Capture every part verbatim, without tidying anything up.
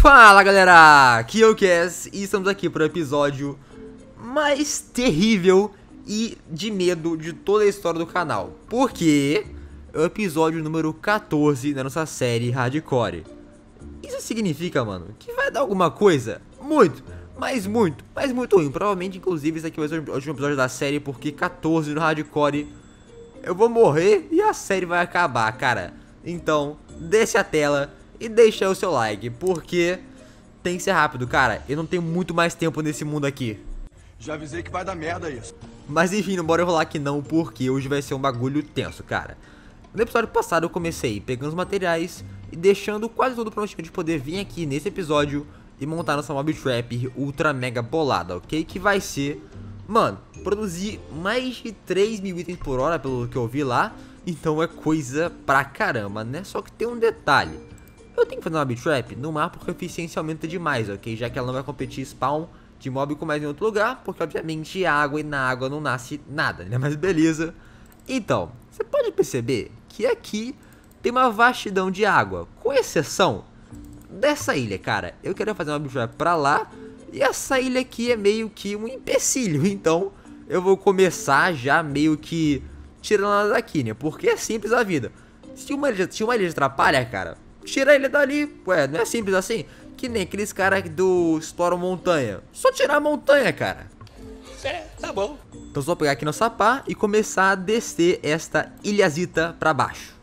Fala galera, aqui é o Cass e estamos aqui para o episódio mais terrível e de medo de toda a história do canal. Porque é o episódio número quatorze da nossa série Hardcore. Isso significa, mano, que vai dar alguma coisa muito, mas muito, mas muito ruim. Provavelmente, inclusive, esse aqui vai ser o último episódio da série, porque quatorze no Hardcore eu vou morrer e a série vai acabar, cara. Então, desce a tela e deixa o seu like, porque tem que ser rápido, cara. Eu não tenho muito mais tempo nesse mundo aqui. Já avisei que vai dar merda isso. Mas enfim, não bora enrolar aqui não, porque hoje vai ser um bagulho tenso, cara. No episódio passado eu comecei pegando os materiais e deixando quase tudo prontinho de poder vir aqui nesse episódio e montar nossa mob trap ultra mega bolada, ok? Que vai ser, mano, produzir mais de três mil itens por hora, pelo que eu vi lá. Então é coisa pra caramba, né? Só que tem um detalhe. Eu tenho que fazer uma mob trap no mar porque a eficiência aumenta demais, ok? Já que ela não vai competir spawn de mob com mais em outro lugar, porque obviamente água e na água não nasce nada, né? Mas beleza. Então, você pode perceber que aqui tem uma vastidão de água, com exceção dessa ilha, cara. Eu queria fazer uma mob trap pra lá e essa ilha aqui é meio que um empecilho. Então eu vou começar já meio que tirando ela daqui, né? Porque é simples a vida. Se uma ilha, se uma ilha atrapalha, cara, tira ele dali. Ué, não é simples assim? Que nem aqueles caras do Estouro Montanha. Só tirar a montanha, cara. É, tá bom. Então só pegar aqui nossa pá e começar a descer esta ilhazita pra baixo.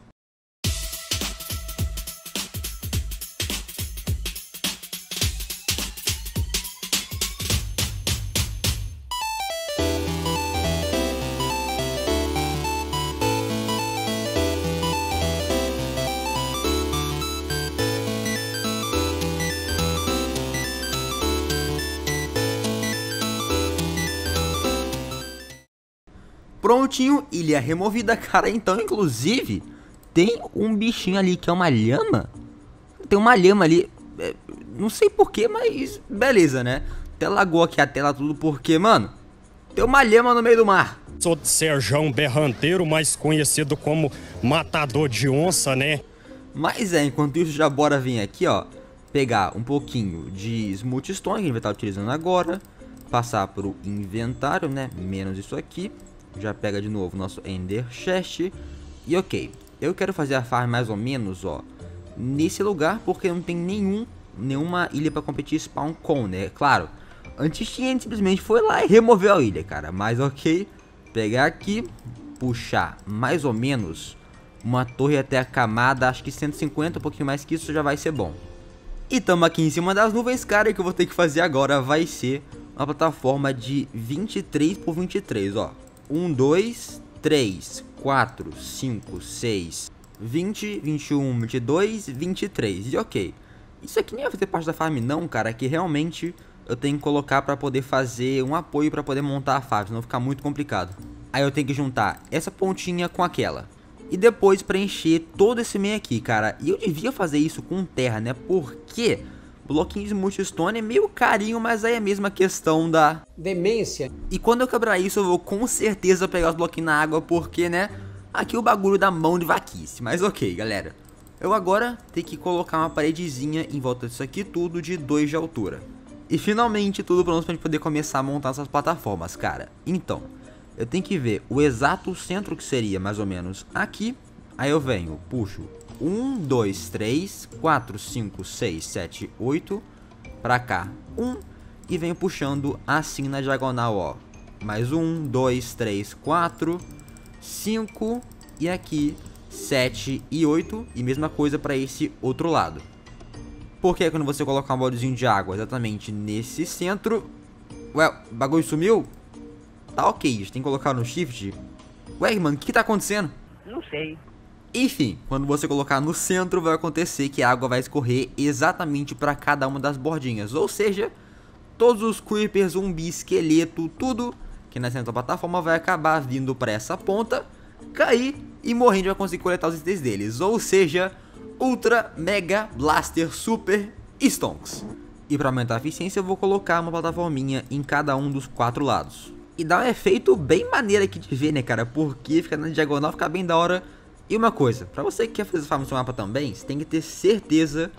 Prontinho, ilha removida, cara. Então, inclusive, tem um bichinho ali que é uma lhama. Tem uma lhama ali, é, não sei porquê, mas beleza, né? Até lagou aqui a tela tudo porque, mano, tem uma lhama no meio do mar. Sou de Serjão Berranteiro, mais conhecido como Matador de Onça, né? Mas é, enquanto isso, já bora vir aqui, ó, pegar um pouquinho de Smooth Stone, que a gente vai estar utilizando agora. Passar pro inventário, né? Menos isso aqui. Já pega de novo nosso Ender Chest. E ok, eu quero fazer a farm mais ou menos, ó, nesse lugar, porque não tem nenhum, nenhuma ilha pra competir spawn com, né? Claro, antes tinha, a gente simplesmente foi lá e removeu a ilha, cara. Mas ok, pegar aqui, puxar mais ou menos uma torre até a camada, acho que cento e cinquenta, um pouquinho mais que isso já vai ser bom. E tamo aqui em cima das nuvens, cara, e o que eu vou ter que fazer agora vai ser uma plataforma de vinte e três por vinte e três, ó. um, dois, três, quatro, cinco, seis, vinte, vinte e um, vinte e dois, vinte e três. E ok, isso aqui nem vai fazer parte da farm não, cara, que realmente eu tenho que colocar pra poder fazer um apoio pra poder montar a farm, senão fica muito complicado. Aí eu tenho que juntar essa pontinha com aquela e depois preencher todo esse meio aqui, cara. E eu devia fazer isso com terra, né, porque bloquinho de Smooth Stone é meio carinho, mas aí é a mesma questão da demência. E quando eu quebrar isso, eu vou com certeza pegar os bloquinhos na água, porque, né, aqui o bagulho da mão de vaquice. Mas ok, galera, eu agora tenho que colocar uma paredezinha em volta disso aqui tudo de dois de altura. E finalmente tudo pronto pra gente poder começar a montar essas plataformas, cara. Então, eu tenho que ver o exato centro que seria mais ou menos aqui. Aí eu venho, puxo um, dois, três, quatro, cinco, seis, sete, oito pra cá, um, e venho puxando assim na diagonal, ó. Mais um, dois, três, quatro, cinco e aqui sete e oito, e mesma coisa pra esse outro lado. Porque quando você colocar um baldezinho de água exatamente nesse centro, ué, o bagulho sumiu? Tá ok, a gente tem que colocar no shift. Ué, mano, o que, que tá acontecendo? Não sei. Enfim, quando você colocar no centro, vai acontecer que a água vai escorrer exatamente para cada uma das bordinhas. Ou seja, todos os creepers, zumbi, esqueleto, tudo que nasce na plataforma vai acabar vindo para essa ponta, cair e morrendo vai conseguir coletar os itens deles. Ou seja, Ultra, Mega, Blaster, Super e Stonks. E para aumentar a eficiência eu vou colocar uma plataforminha em cada um dos quatro lados. E dá um efeito bem maneiro aqui de ver, né, cara? Porque fica na diagonal, fica bem da hora. E uma coisa, pra você que quer fazer farm no seu mapa também, você tem que ter certeza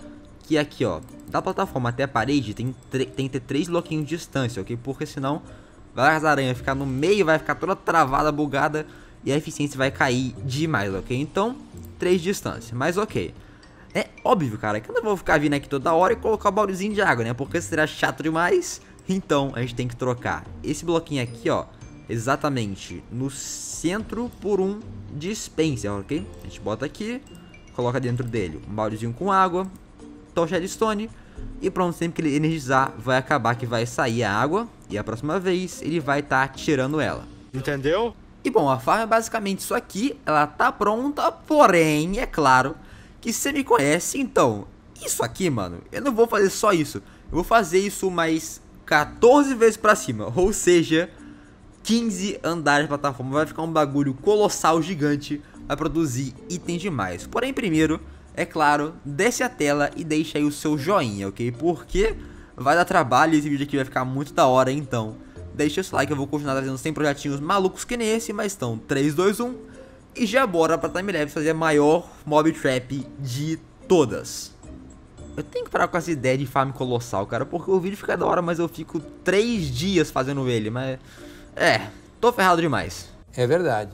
que aqui, ó, da plataforma até a parede tem, tem que ter três bloquinhos de distância, ok? Porque senão vai as aranhas ficar no meio, vai ficar toda travada, bugada e a eficiência vai cair demais, ok? Então, três de distância, mas ok. É óbvio, cara, que eu não vou ficar vindo aqui toda hora e colocar o baldezinho de água, né? Porque seria chato demais. Então, a gente tem que trocar esse bloquinho aqui, ó, exatamente no centro por um dispenser, ok? A gente bota aqui, coloca dentro dele um baldezinho com água, tocha redstone e pronto, sempre que ele energizar, vai acabar que vai sair a água e a próxima vez ele vai estar tá tirando ela. Entendeu? E bom, a farm é basicamente isso aqui, ela tá pronta, porém, é claro que você me conhece, então, isso aqui, mano, eu não vou fazer só isso, eu vou fazer isso mais quatorze vezes pra cima, ou seja, quinze andares de plataforma, vai ficar um bagulho colossal, gigante, vai produzir itens demais. Porém, primeiro, é claro, desce a tela e deixa aí o seu joinha, ok? Porque vai dar trabalho e esse vídeo aqui vai ficar muito da hora, então deixa o seu like, eu vou continuar trazendo cem projetinhos malucos que nem esse, mas estão três, dois, um... E já bora pra Time Labs fazer a maior mob trap de todas. Eu tenho que parar com essa ideia de farm colossal, cara, porque o vídeo fica da hora, mas eu fico três dias fazendo ele, mas... É, tô ferrado demais. É verdade.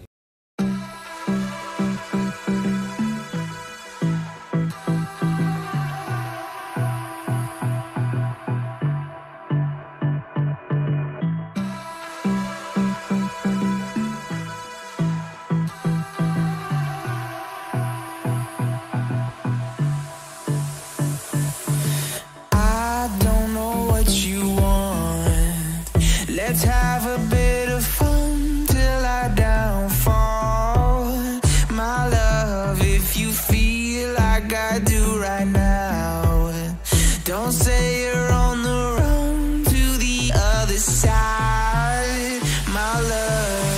Let's have a bit of fun till I downfall. My love, if you feel like I do right now, don't say you're on the run to the other side, my love.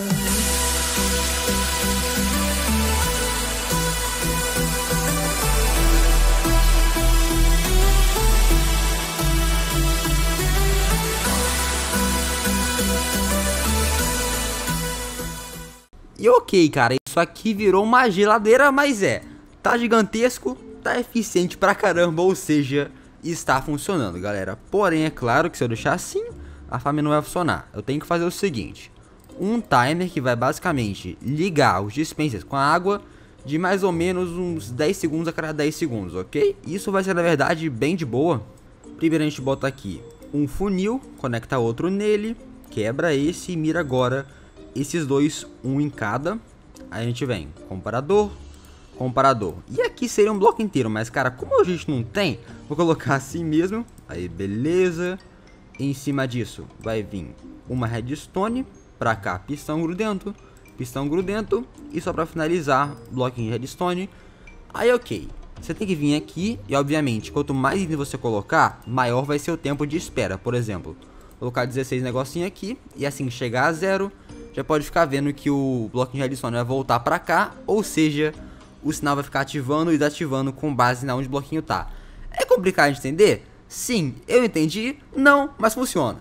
E ok, cara, isso aqui virou uma geladeira, mas é, tá gigantesco, tá eficiente pra caramba, ou seja, está funcionando, galera. Porém, é claro que se eu deixar assim, a farm não vai funcionar. Eu tenho que fazer o seguinte, um timer que vai basicamente ligar os dispensers com a água de mais ou menos uns dez segundos a cada dez segundos, ok? Isso vai ser, na verdade, bem de boa. Primeiro a gente bota aqui um funil, conecta outro nele, quebra esse e mira agora esses dois, um em cada. Aí a gente vem, comparador, comparador. E aqui seria um bloco inteiro, mas cara, como a gente não tem, vou colocar assim mesmo. Aí beleza. Em cima disso vai vir uma redstone. Pra cá, pistão grudento, pistão grudento. E só pra finalizar, bloquinho de redstone. Aí ok, você tem que vir aqui e obviamente, quanto mais item você colocar, maior vai ser o tempo de espera. Por exemplo, vou colocar dezesseis negocinho aqui. E assim que chegar a zero, já pode ficar vendo que o bloquinho de redstone vai voltar pra cá, ou seja, o sinal vai ficar ativando e desativando com base na onde o bloquinho tá. É complicado de entender? Sim, eu entendi. Não, mas funciona.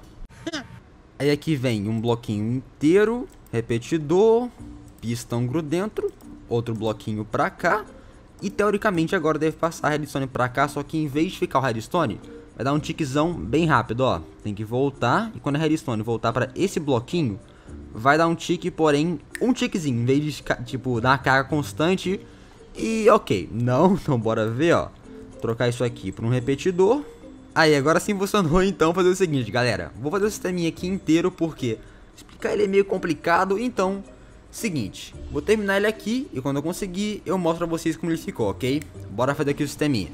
Aí aqui vem um bloquinho inteiro, repetidor, pistão grudento, outro bloquinho pra cá. E teoricamente agora deve passar a redstone pra cá, só que em vez de ficar o redstone, vai dar um tiquezão bem rápido, ó. Tem que voltar, e quando a redstone voltar pra esse bloquinho, vai dar um tique, porém, um tiquezinho, em vez de, tipo, dar uma carga constante. E ok, não, então bora ver, ó. Trocar isso aqui por um repetidor. Aí, agora sim funcionou, então fazer o seguinte, galera. Vou fazer o sisteminha aqui inteiro, porque explicar ele é meio complicado, então... Seguinte, vou terminar ele aqui, e quando eu conseguir, eu mostro pra vocês como ele ficou, ok? Bora fazer aqui o sisteminha.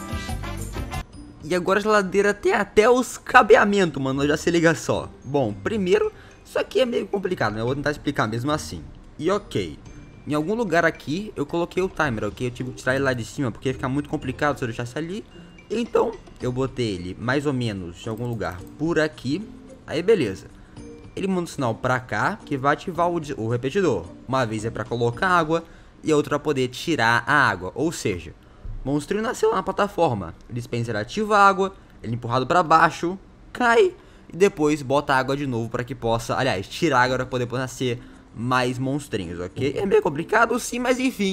E agora a geladeira tem até os cabeamentos, mano, já se liga só. Bom, primeiro... Isso aqui é meio complicado, né? Eu vou tentar explicar mesmo assim. E ok, em algum lugar aqui eu coloquei o timer, ok? Eu tive que tirar ele lá de cima porque ia ficar muito complicado se eu deixasse ali. Então eu botei ele mais ou menos em algum lugar por aqui. Aí beleza. Ele manda um sinal pra cá que vai ativar o, o repetidor. Uma vez é pra colocar água e a outra pra poder tirar a água. Ou seja, o monstrinho nasceu lá na plataforma. O dispenser ativa a água, ele é empurrado pra baixo, cai... E depois bota água de novo para que possa, aliás, tirar água para poder nascer mais monstrinhos, ok? É meio complicado sim, mas enfim,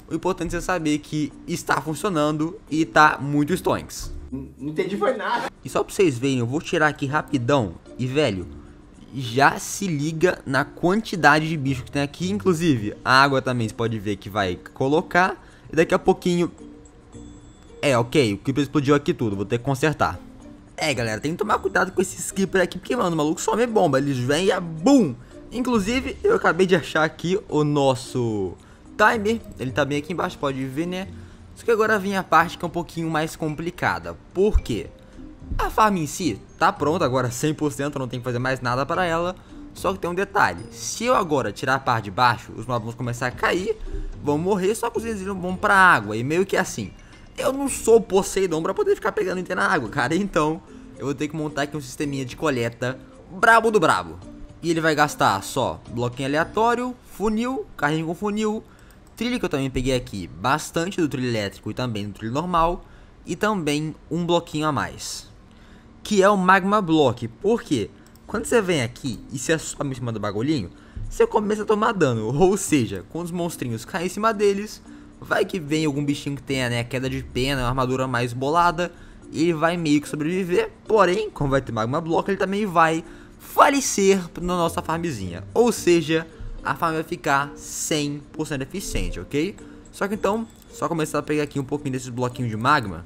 O importante é saber que está funcionando e tá muito stonks. Não entendi foi nada. E só pra vocês verem, eu vou tirar aqui rapidão. E velho, já se liga na quantidade de bicho que tem aqui. Inclusive, a água também você pode ver que vai colocar. E daqui a pouquinho... É, ok, o Creeper explodiu aqui tudo, vou ter que consertar. É, galera, tem que tomar cuidado com esses Creeper aqui, porque, mano, o maluco some bomba. Eles vêm e é BUM! Inclusive, eu acabei de achar aqui o nosso timer. Ele tá bem aqui embaixo, pode ver, né? Só que agora vem a parte que é um pouquinho mais complicada. Por quê? A farm em si tá pronta agora cem por cento, não tem que fazer mais nada para ela. Só que tem um detalhe, se eu agora tirar a parte de baixo, os mobs vão começar a cair, vão morrer, só que eles vão pra água. E meio que assim, eu não sou Poseidon pra poder ficar pegando item na água, cara. Então, eu vou ter que montar aqui um sisteminha de coleta brabo do brabo. E ele vai gastar só bloquinho aleatório, funil, carrinho com funil, trilho que eu também peguei aqui, bastante do trilho elétrico e também do trilho normal, e também um bloquinho a mais, que é o Magma Block. Por quê? Quando você vem aqui e se assoma em cima do bagulhinho, você começa a tomar dano, ou seja, quando os monstrinhos caem em cima deles, vai que vem algum bichinho que tenha, né, queda de pena, uma armadura mais bolada, e ele vai meio que sobreviver. Porém, como vai ter Magma Block, ele também vai falecer na nossa farmzinha, ou seja, a farm vai ficar cem por cento eficiente, ok? Só que então, só começar a pegar aqui um pouquinho desses bloquinhos de magma.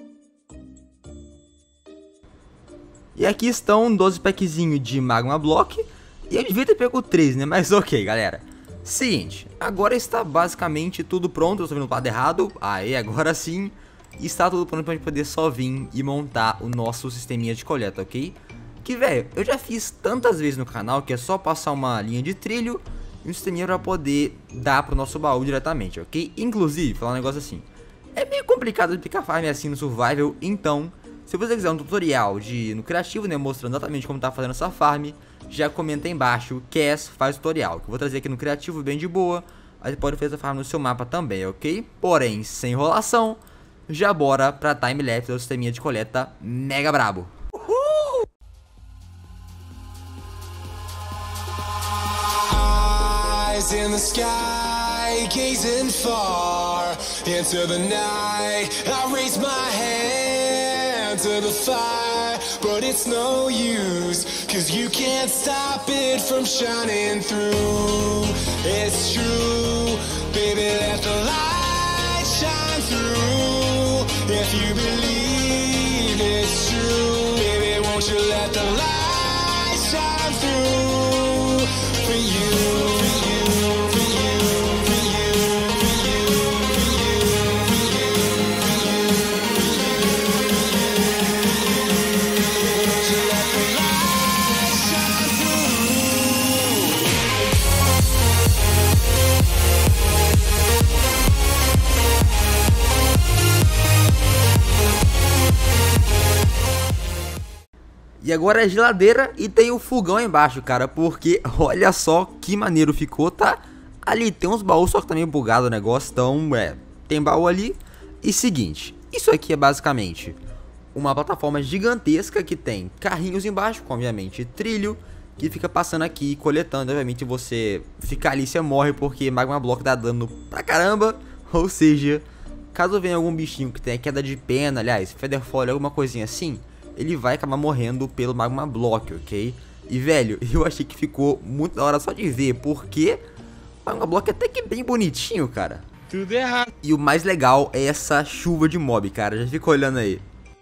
E aqui estão doze packzinhos de Magma Block. E eu devia ter pego três, né? Mas ok, galera. Seguinte, agora está basicamente tudo pronto. Eu estou vendo o lado errado. Aí, agora sim. Está tudo pronto para a gente poder só vir e montar o nosso sisteminha de coleta, ok? Que, velho, eu já fiz tantas vezes no canal que é só passar uma linha de trilho e um sisteminha para poder dar pro nosso baú diretamente, ok? Inclusive, falar um negócio assim, é meio complicado de picar farm assim no survival, então... Se você quiser um tutorial de, no criativo, né, mostrando exatamente como tá fazendo essa farm, já comenta aí embaixo, Cass faz tutorial, que eu vou trazer aqui no criativo bem de boa, aí você pode fazer essa farm no seu mapa também, ok? Porém, sem enrolação, já bora pra timelapse do sisteminha de coleta mega brabo. Uhul! Eyes in the sky, gazing far into the night, I raise my hand to the fire, but it's no use, cause you can't stop it from shining through. It's true, baby, let the light shine through. If you believe it's true, baby, won't you let the light shine through for you. E agora é geladeira e tem o fogão embaixo, cara, porque olha só que maneiro ficou, tá? Ali tem uns baús, só que tá meio bugado o negócio, então, é, tem baú ali. E seguinte, isso aqui é basicamente uma plataforma gigantesca que tem carrinhos embaixo, com, obviamente, trilho, que fica passando aqui e coletando. Obviamente, você ficar ali, você morre, porque Magma Block dá dano pra caramba, ou seja, caso venha algum bichinho que tenha queda de pena, aliás, Featherfall, alguma coisinha assim, ele vai acabar morrendo pelo Magma Block, ok? E, velho, eu achei que ficou muito da hora só de ver, porque o Magma Block é até que bem bonitinho, cara. Tudo errado. E o mais legal é essa chuva de mob, cara, já fica olhando aí.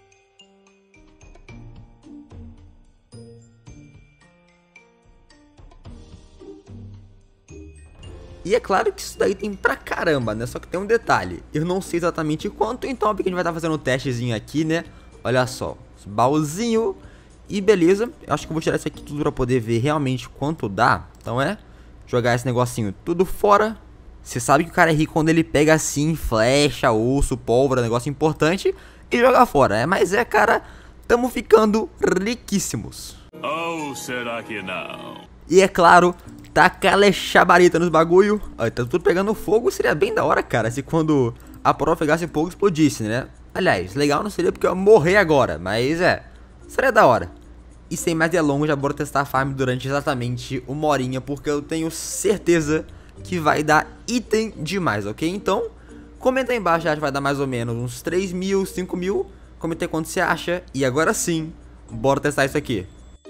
E é claro que isso daí tem pra caramba, né? Só que tem um detalhe, eu não sei exatamente quanto, então a gente vai estar fazendo um testezinho aqui, né? Olha só, baúzinho e beleza. Eu acho que eu vou tirar isso aqui tudo pra poder ver realmente quanto dá. Então é, jogar esse negocinho tudo fora. Você sabe que o cara é rico quando ele pega assim, flecha, osso, pólvora, negócio importante, e joga fora, é? Mas é, cara, tamo ficando riquíssimos. Ou será que não? E é claro, tacar chabarita nos bagulho. Ó, tá tudo pegando fogo, seria bem da hora, cara, se quando a prova pegasse fogo explodisse, né? Aliás, legal não seria porque eu ia morrer agora, mas é, seria da hora. E sem mais delongas, já bora testar a farm durante exatamente uma horinha, porque eu tenho certeza que vai dar item demais, ok? Então, Comenta aí embaixo, acho que vai dar mais ou menos uns três mil, cinco mil. Comenta aí quanto você acha. E agora sim, bora testar isso aqui.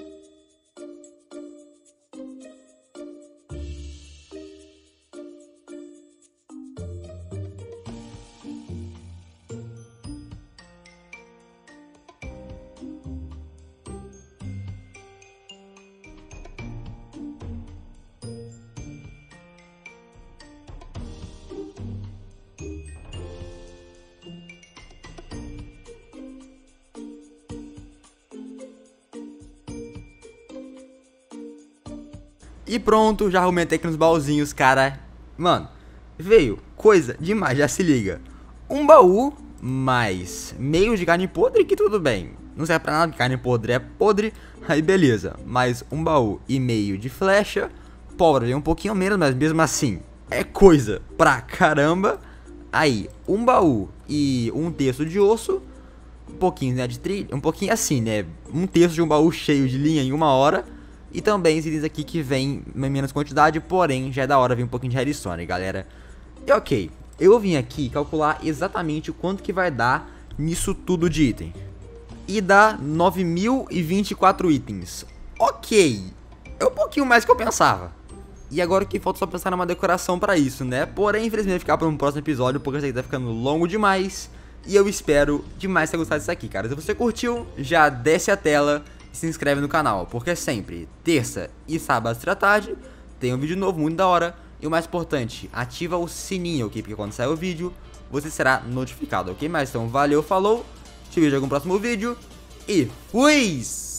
E pronto, já arrumei aqui nos baúzinhos, cara. Mano, veio coisa demais, já se liga. Um baú mais meio de carne podre, que tudo bem. Não serve pra nada, porque carne podre é podre. Aí beleza, mais um baú e meio de flecha. Pólvora veio um pouquinho menos, mas mesmo assim é coisa pra caramba. Aí, um baú e um terço de osso. Um pouquinho, né, de trilha, um pouquinho assim, né. Um terço de um baú cheio de linha em uma hora. E também esses itens aqui que vem em menos quantidade, porém já é da hora vir um pouquinho de redstone, galera. E ok, eu vim aqui calcular exatamente o quanto que vai dar nisso tudo de item. E dá nove mil e vinte e quatro itens. Ok, é um pouquinho mais que eu pensava. E agora o que falta só pensar numa decoração pra isso, né? Porém, infelizmente vai ficar para um próximo episódio, porque isso aqui tá ficando longo demais. E eu espero demais ter gostado disso aqui, cara. Se você curtiu, já desce a tela e se inscreve no canal, porque sempre, terça e sábado à tarde, tem um vídeo novo muito da hora. E o mais importante, ativa o sininho, ok? Porque quando sair o vídeo, você será notificado, ok? Mas então, valeu, falou, te vejo em algum próximo vídeo e fui!